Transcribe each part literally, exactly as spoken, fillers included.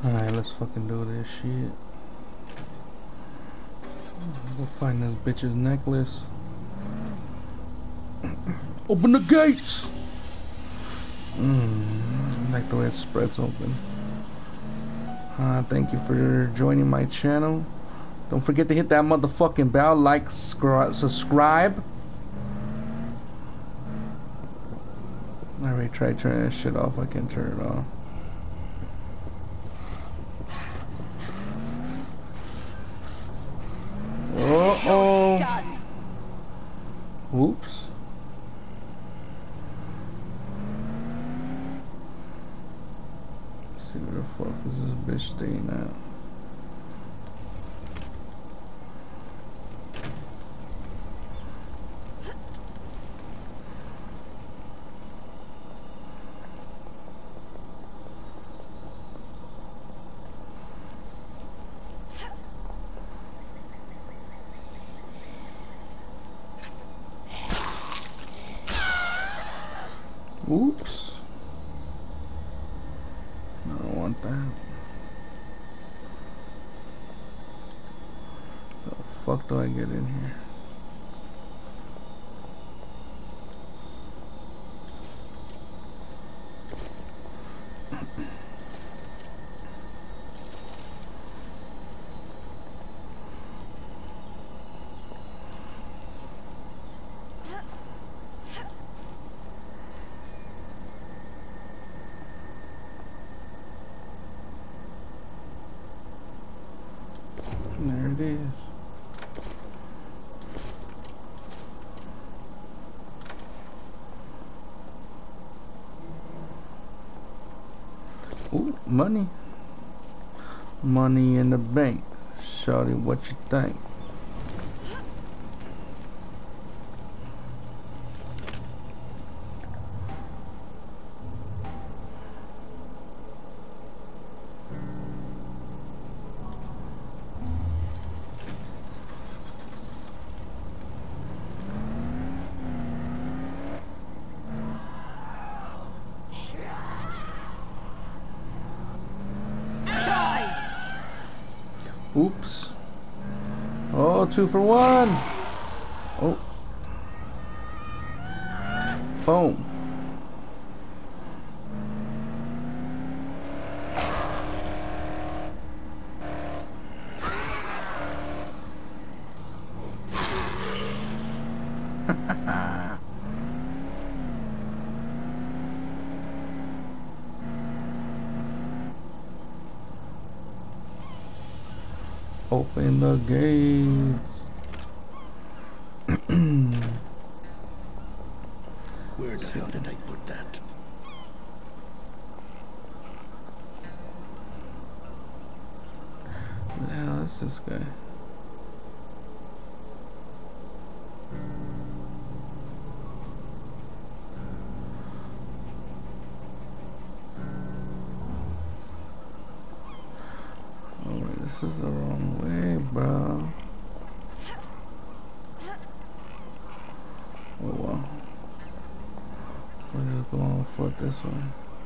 Alright, let's fucking do this shit. We'll find this bitch's necklace. Open the gates! Mm, I like the way it spreads open. Uh, thank you for joining my channel. Don't forget to hit that motherfucking bell, like, subscribe. I already tried turning this shit off. I can't turn it off. Uh oh. Done. Oops. Let's see where the fuck is this bitch staying at? Oops. I don't want that. The fuck do I get in here? There it is. Ooh, money. Money in the bank. Shawty, what you think? Oops. Oh, two for one. Oh. Boom. Open the gates. Where the hell did I put that? Who the hell is this guy? Oh wait, this is the wrong way, bro. Oh wow. We're just going on foot this way.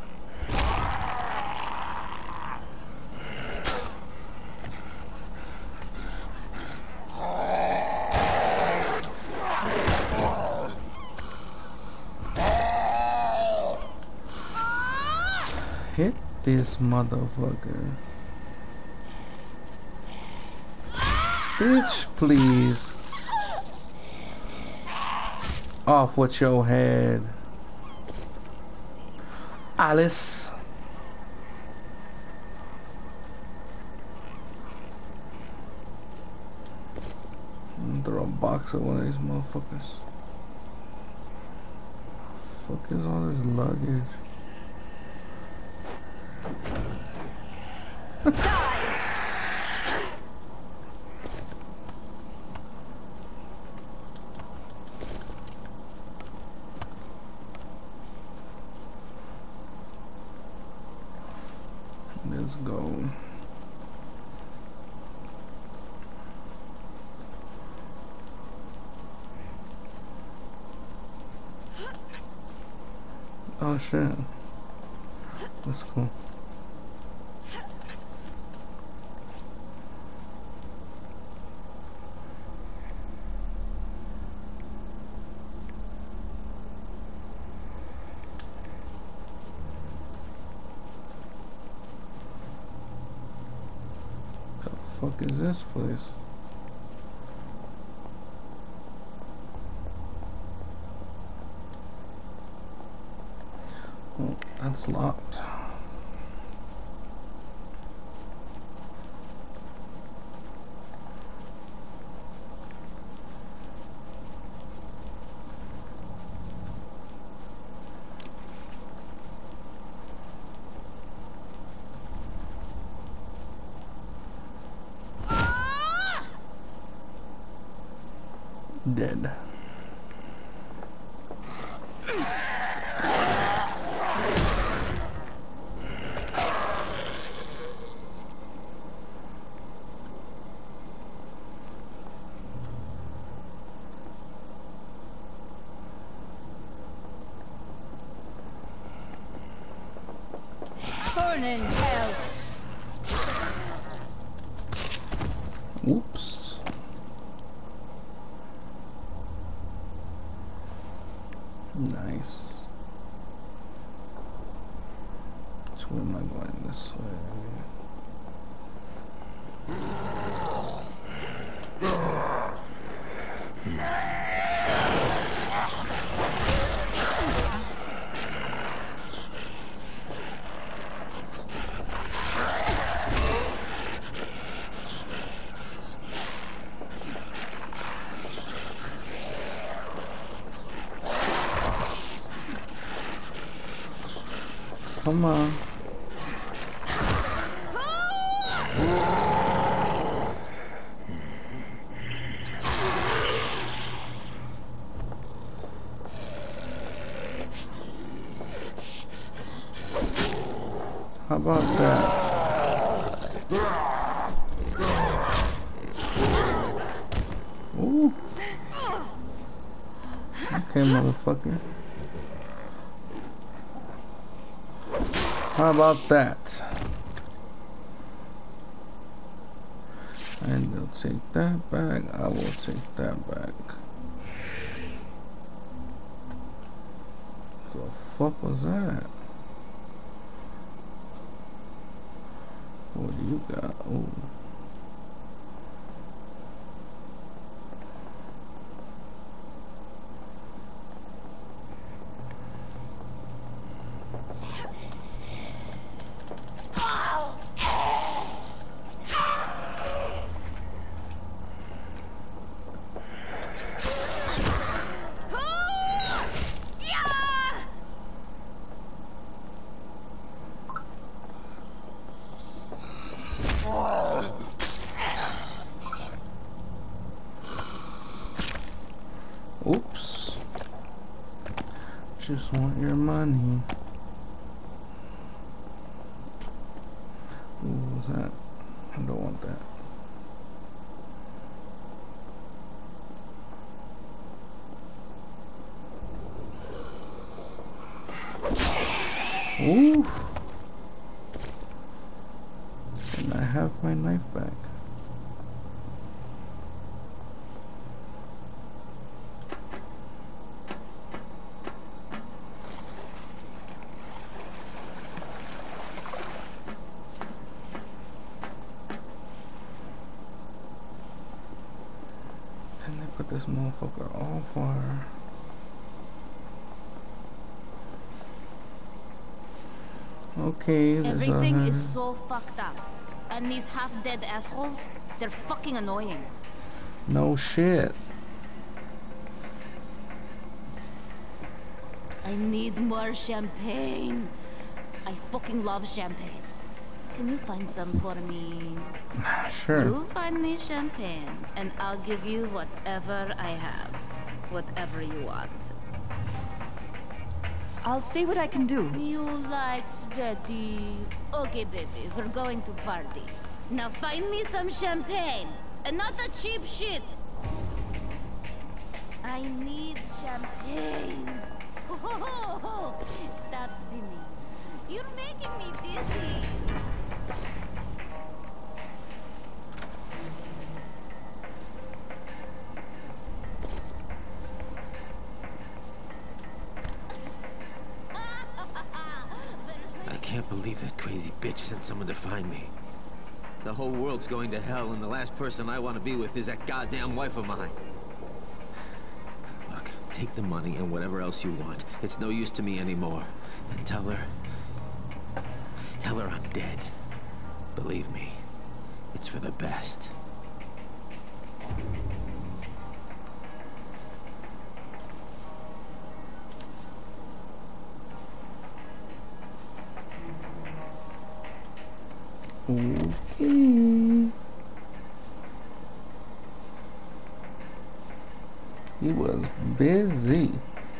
Hit this motherfucker. Bitch, please. Off with your head. Alice. Throw a box at one of these motherfuckers. Fuck is all this luggage? Let's go. Oh shit. That's cool. fuck is this place? Oh, that's locked. Dead. Burn in hell. Oops. Nice. So where am I going? This way. Come on. How about that? Ooh. Okay, motherfucker. How about that? And they'll take that back. I will take that back. The fuck was that? What do you got? Oh. Oops. Just want your money. Ooh, what was that? I don't want that. Ooh. And I have my knife back. And they put this motherfucker on fire. Okay, there's Everything a... is so fucked up. And these half-dead assholes, they're fucking annoying. No shit. I need more champagne. I fucking love champagne. Can you find some for me? Sure. You find me champagne, and I'll give you whatever I have. Whatever you want. I'll see what I can do. You like sweaty. Okay, baby, we're going to party. Now find me some champagne, and not the cheap shit. I need champagne. Stop spinning. You're making me dizzy. I can't believe that crazy bitch sent someone to find me. The whole world's going to hell, and the last person I want to be with is that goddamn wife of mine. Look, take the money and whatever else you want. It's no use to me anymore. And tell her... Tell her I'm dead. Believe me, it's for the best. Okay. He was busy.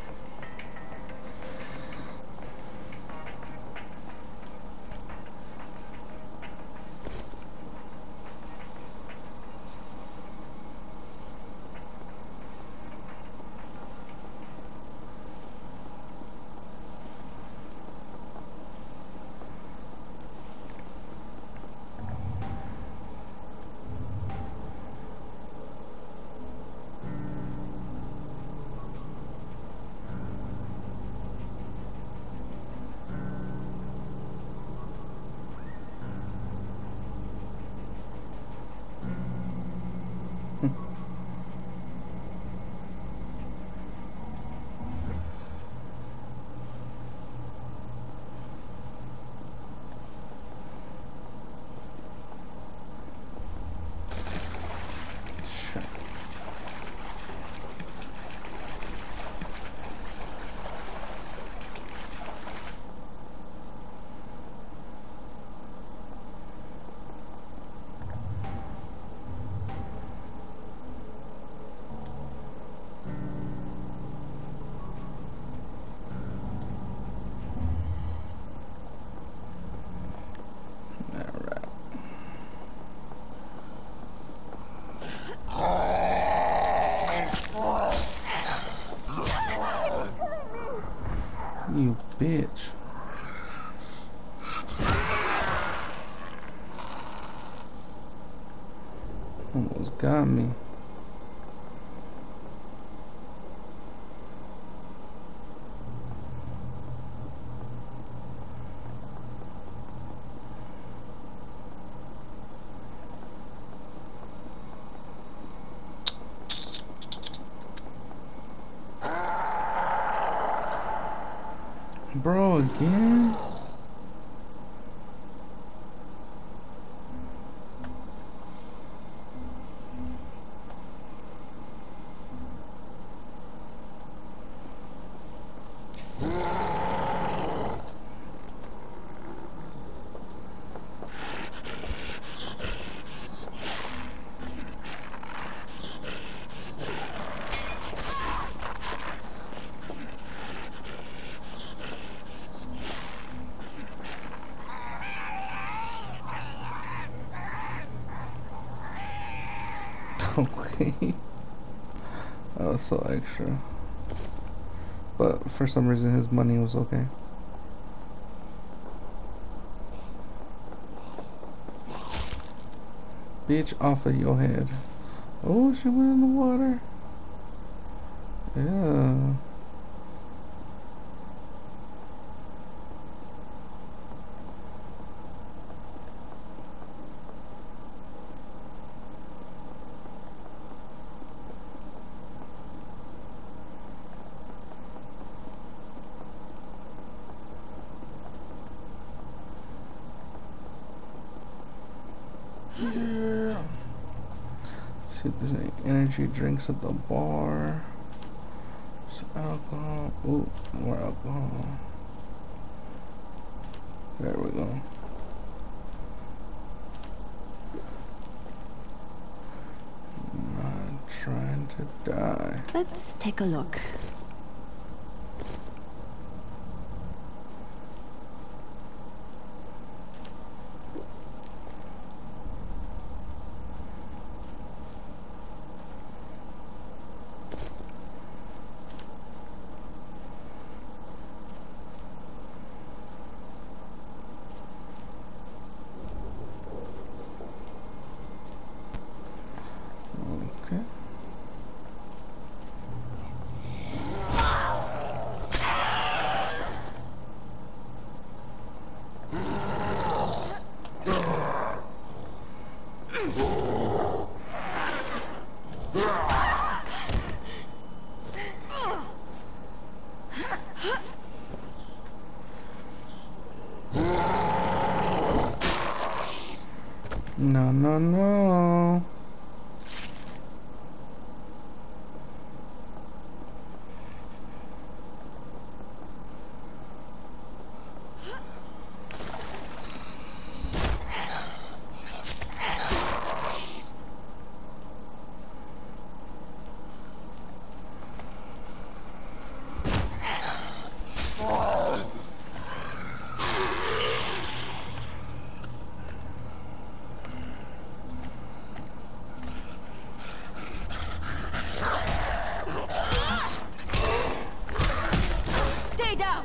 You bitch. Almost got me. Bro, again? Okay. That was so extra. But for some reason his money was okay. Bitch, off of your head. Oh, she went in the water. Yeah. Yeah. See if there's any energy drinks at the bar. Some alcohol. Ooh, more alcohol. There we go. Not trying to die. Let's take a look. Okay. No, no, no. Stay down.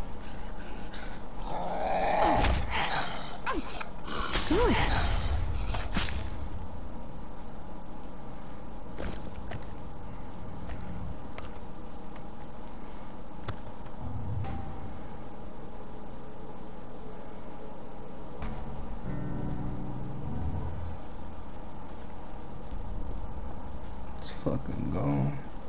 Good. Let's fucking go.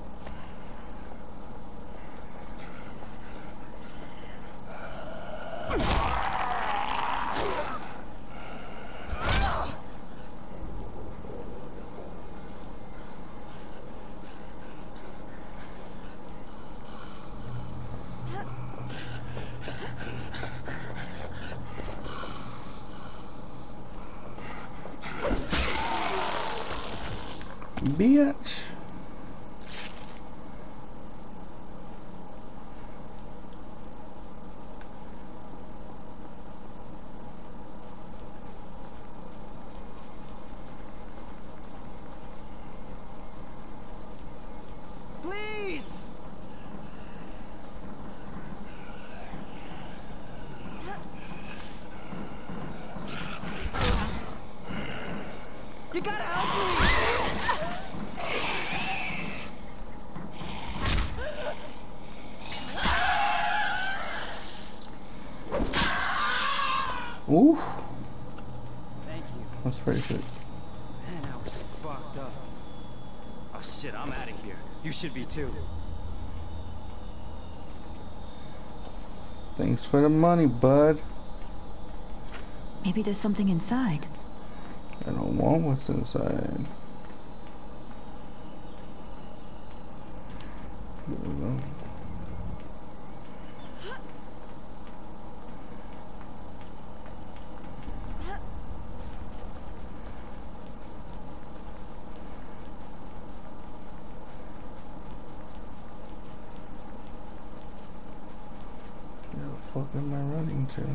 Bitch. Please! You gotta help me! Ooh. Thank you. That's pretty sick. Man, I was fucked up. Oh shit, I'm out of here. You should be too. Thanks for the money, bud. Maybe there's something inside. I don't want what's inside. There we go. Where the fuck am I running to?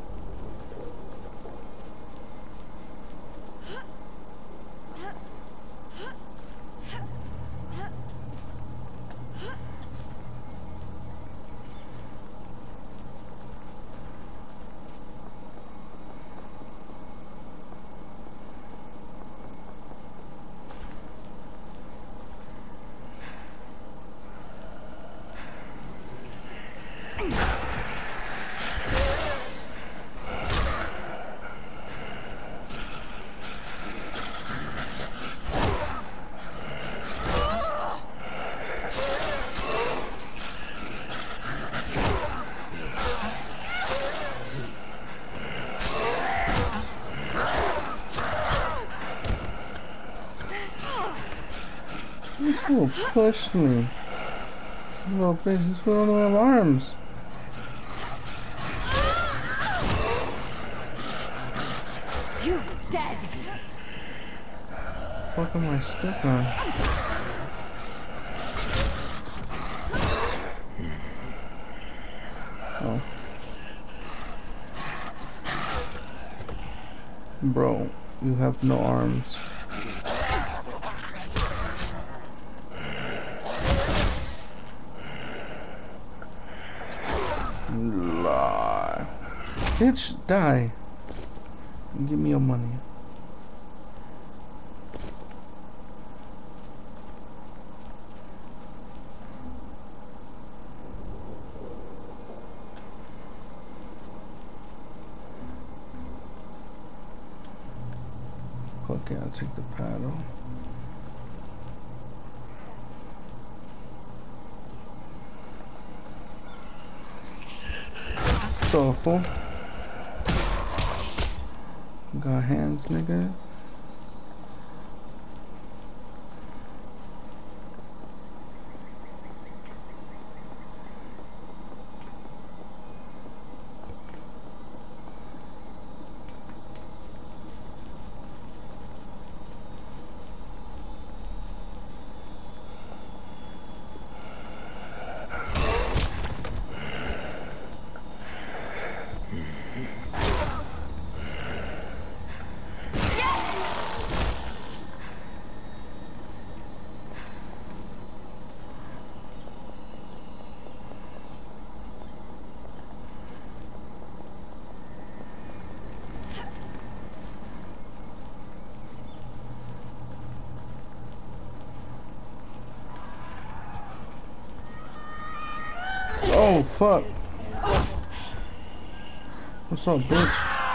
Who pushed me? Little bitch, this one don't have arms. You dead. Fuck am I stuck on? Oh. Bro, you have no arms. Lie. Bitch, die. Give me your money. Okay, I'll take the paddle. Awful. Got hands, nigga. Oh fuck. What's up, bitch?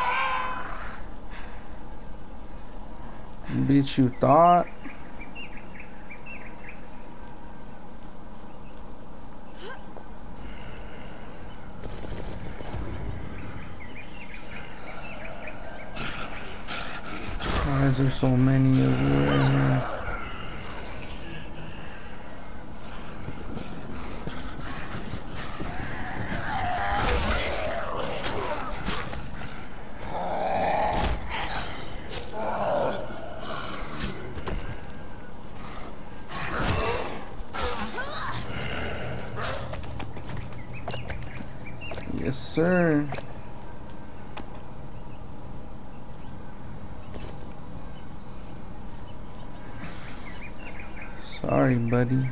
Bitch, you thought? Why is there so many of you right here? Yes, sir. Sorry, buddy.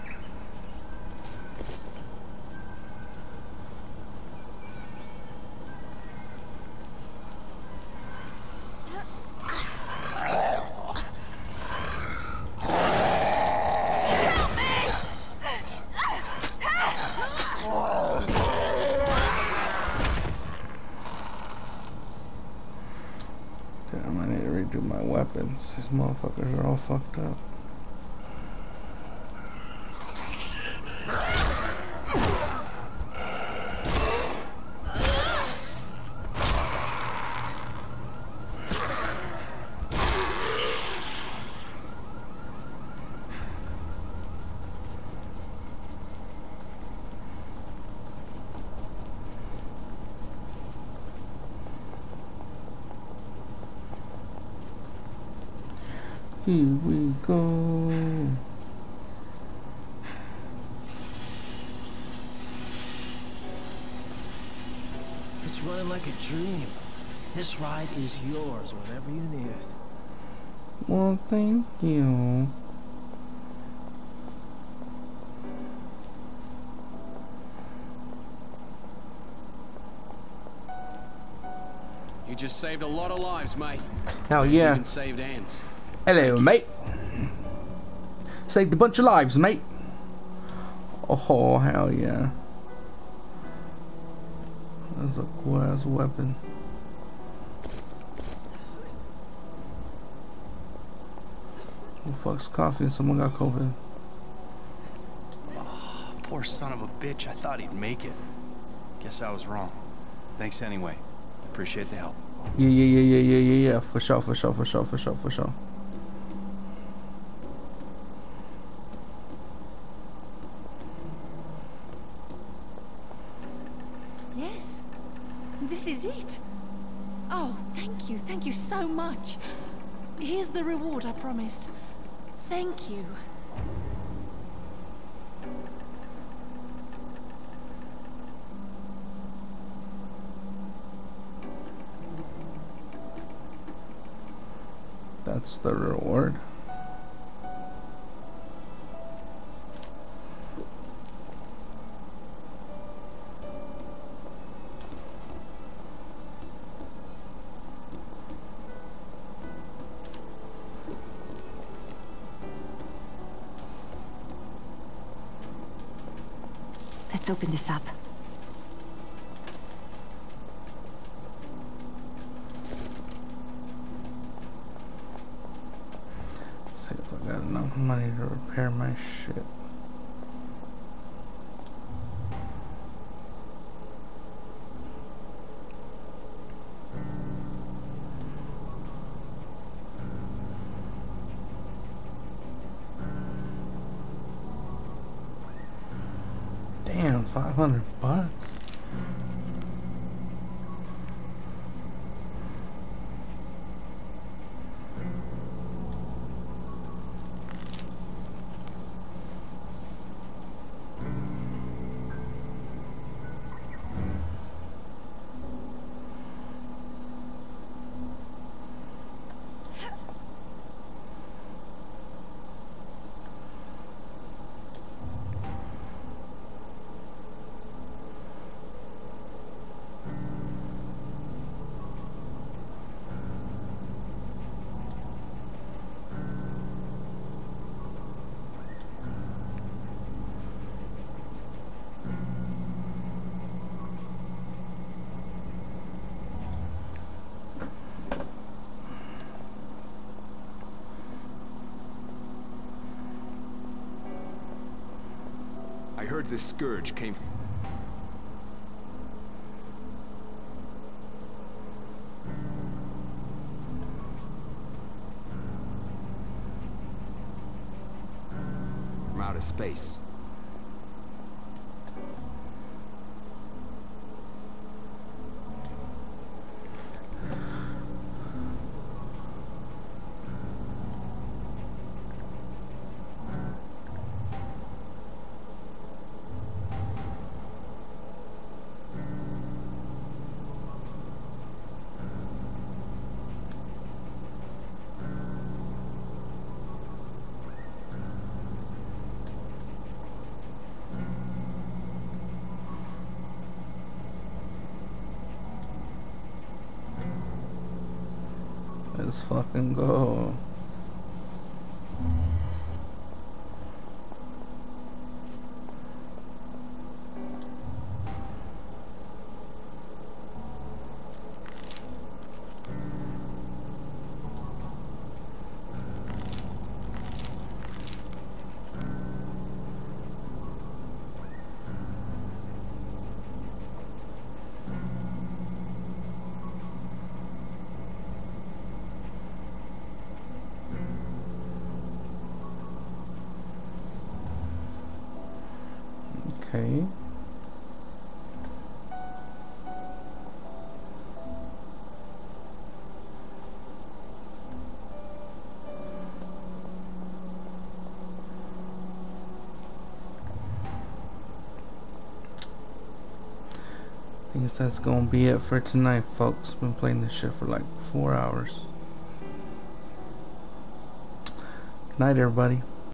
Damn, I need to redo my weapons. These motherfuckers are all fucked up. Here we go. It's running like a dream. This ride is yours whenever you need it. Well, thank you. You just saved a lot of lives, mate. Hell yeah. Even saved Anne's. Hello, mate. Saved a bunch of lives, mate. Oh, hell yeah. That's a cool ass weapon. Who fucks coffee and someone got COVID? Oh, poor son of a bitch. I thought he'd make it. Guess I was wrong. Thanks anyway. Appreciate the help. Yeah, yeah, yeah, yeah, yeah, yeah, yeah. For sure, for sure, for sure, for sure, for sure. Yes, this is it. Oh, thank you, thank you so much. Here's the reward I promised. Thank you. That's the reward. Let's open this up. See if I got enough money to repair my shit. Damn, five hundred bucks. I heard this scourge came from... from outer space. Let's fucking go. Okay. I think that's gonna be it for tonight, folks. Been playing this shit for like four hours. Good night, everybody.